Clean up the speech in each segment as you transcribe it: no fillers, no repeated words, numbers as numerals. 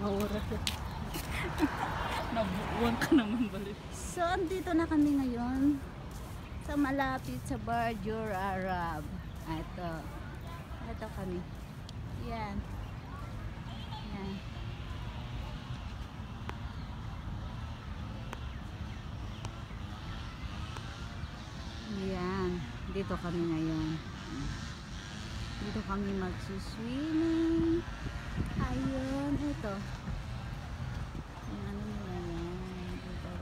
Maura. Nabuuan ka naman balik. So, andito na kami ngayon sa malapit sa Burj Arab. Ito kami. Yan. Yan. Yan. Dito kami ngayon. Dito kami magsuswimming. Ayun, ito. Yung ano nila yan. Dito.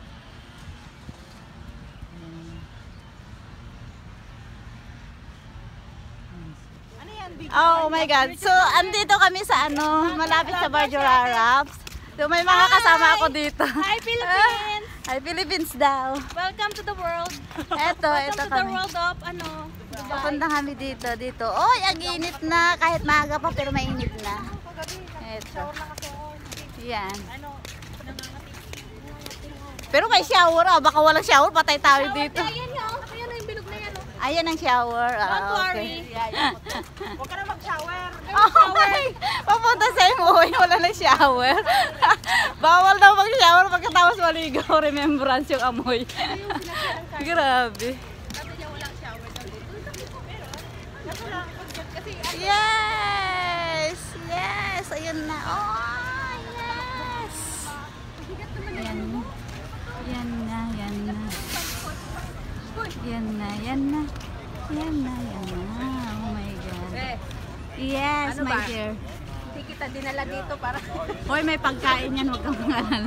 Oh my God. So, andito kami sa malapit sa Burj Arab. So, may mga kasama ako dito. Hi, Philippines! Hi, Philippines daw. Welcome to the world. Ito Welcome to the kami. world of Dubai. Papunta kami dito. Oy, ang init na. Kahit maaga pa, pero mainit na. Ito. Yan. Pero may shower baka walang shower, patay tayo dito. Ayan yung bilog na yan. Ayan ang shower. Don't Okay. worry. Huwag ka na mag-shower. Okay. Papunta sa MOA, wala na shower. Bawal daw mag-shower pagkatapos maligaw. Remembrance yung amoy. Grabe. Yes! Yes! Ayun na. Oh, yes! Yan na. Yan na. Yan na. Yan na. Yan na. Yan na. Yan na. Oh my God. Yes, Ano my ba? dear. Hindi kita dinala dito para... Hoy, may pagkain yan. Huwag kang mangalala.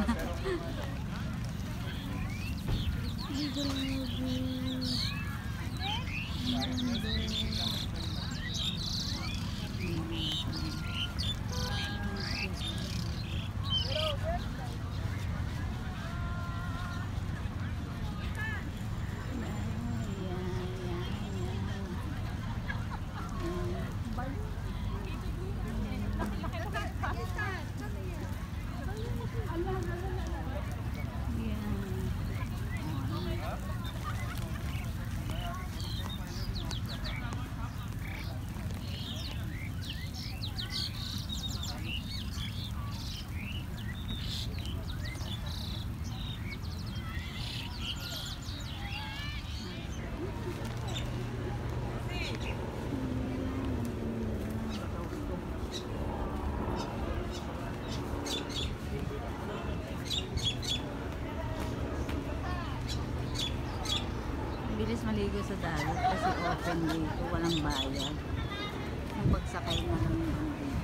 Bilis maligo sa dagat kasi open dito, walang bayad. Yung pagsakay na lang yung dito.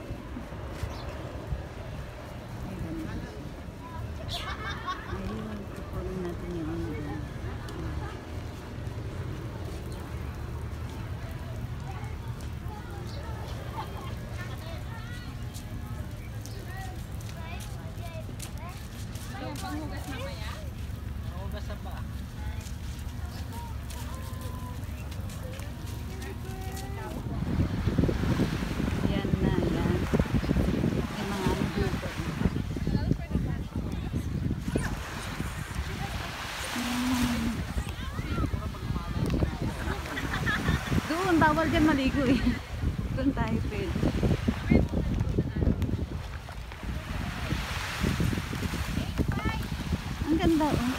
Ay, ganito. Ayun, tupunin natin yung ano dyan. Yung panghugas mamaya? Hugas sa pa. Yan na, yan. May mga ano dito. Doon, bawal dyan maligo eh. Doon tayo pwede. Ang ganda oh.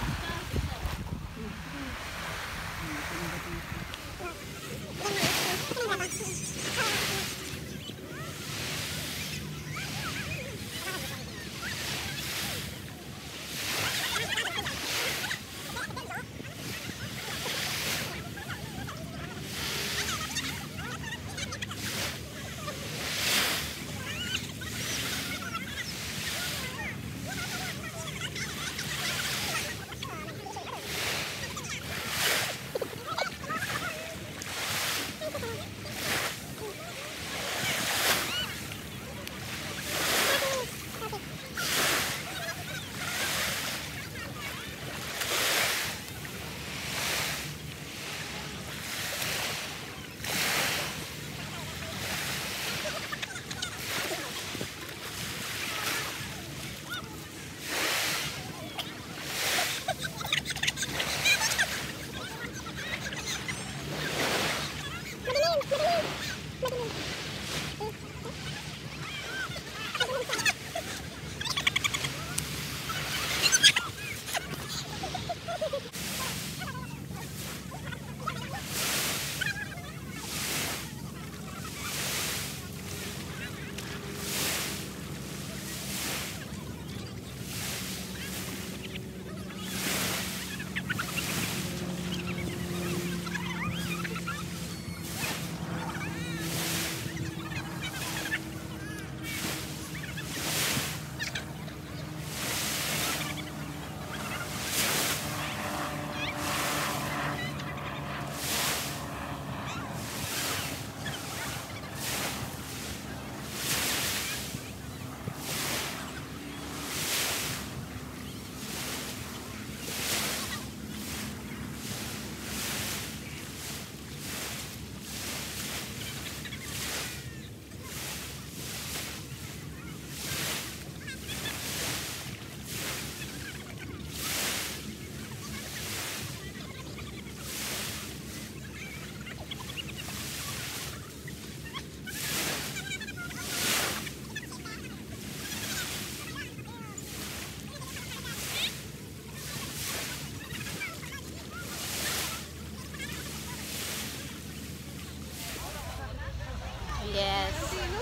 Yes.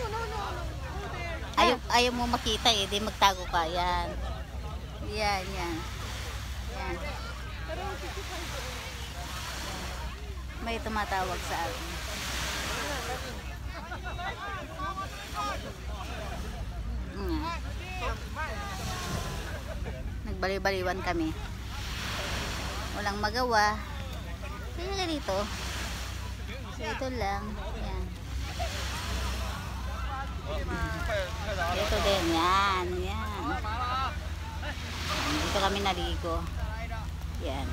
Ayaw mo makita eh, di magtago ka. Yan. Yan, yan. Yan. May tumatawag sa akin. Nagbali-baliwan kami. Walang magawa. Kaya nga dito. So ito lang. Yan. Ito din. Yan. Yan. Dito kami naligo. Yan.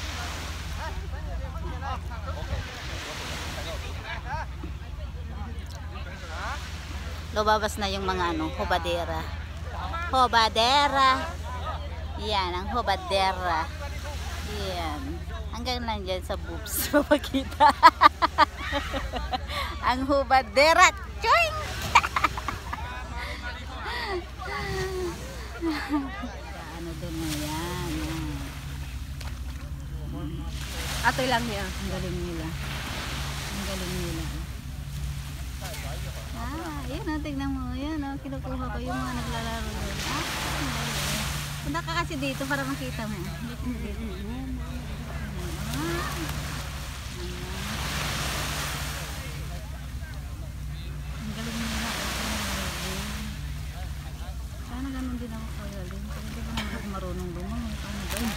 Lumabas na yung mga hobadera. Hobadera. Yan, ang hobadera. Yan. Hanggang lang dyan sa boobs. Papakita. Ang hobadera. Choing! Ano din na yan. Atoy lang yan. Ang galing nila. Ang galing nila. Yan o, tignan mo. Yan o, kinukuha ko yung mga naglalaro doon. Punta ka kasi dito para makita mo. Dito. Ang galing nila. Sana ganun din ako kagaling. Pero hindi pa naman ako marunong lumangoy. Paano ba yun?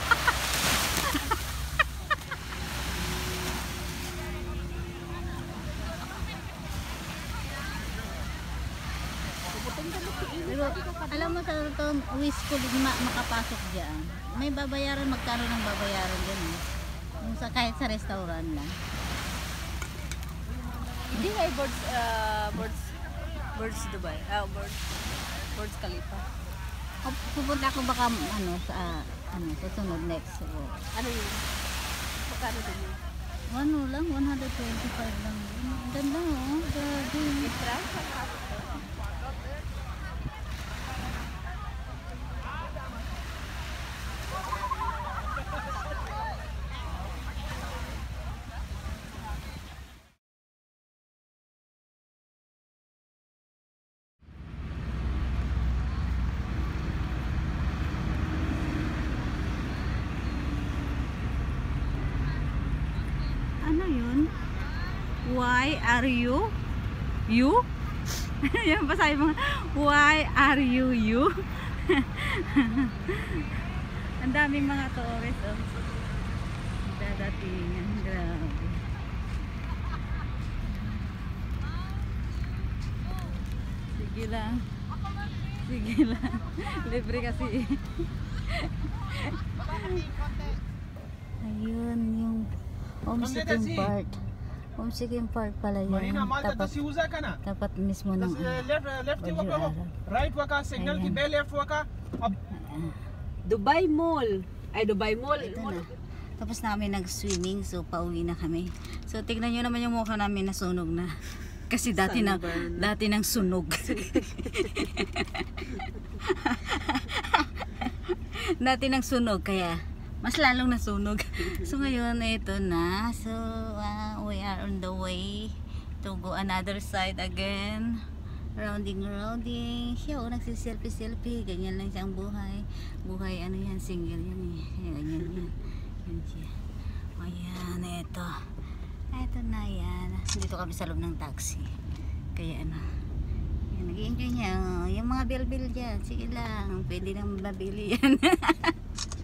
Pero alam mo sa ito, wish ko din makapasok dyan. May babayaran, magkano ng babayaran dyan eh. Yung kahit sa restaurant lang. Hindi nga Birds Dubai. Birds Khalifa. Pupunta ako baka sa susunod next. So, Ano yun? Magkano din yun? lang, 125 lang. Ang ganda oh. Grabe. Entrance? Ano yun? Why are you? You? Yan pa sabi mo. Why are you? Ang daming mga tourist oh. Dadatingan. Grabe. Sige lang. Sige lang. Libre kasi. Ayun yung Homesiking Park. Homesiking Park pala yun. Tapat mismo ng right वका signal की बे लेफ्ट वका अब Dubai Mall. Ay, Dubai Mall. ito na. Tapos namin nag-swimming, so pauwi na kami. So tignan nyo naman yung mukha namin nasunog na. Kasi dati nang sunog. Dati nang sunog kaya mas lalong nasunog. So ngayon ito na. So we are on the way to go another side again. Rounding. Siya nagsiselfie. Ganyan lang siyang buhay. Buhay ano yan, single yan eh. Ganyan yan. Yan siya. Ayan, ito. Ito na yan. Dito kami sa loob ng taxi. Kaya yan, nag-i-enjoy niya. Yung mga bil-bil dyan, sige lang. Pwede nang mabili yan.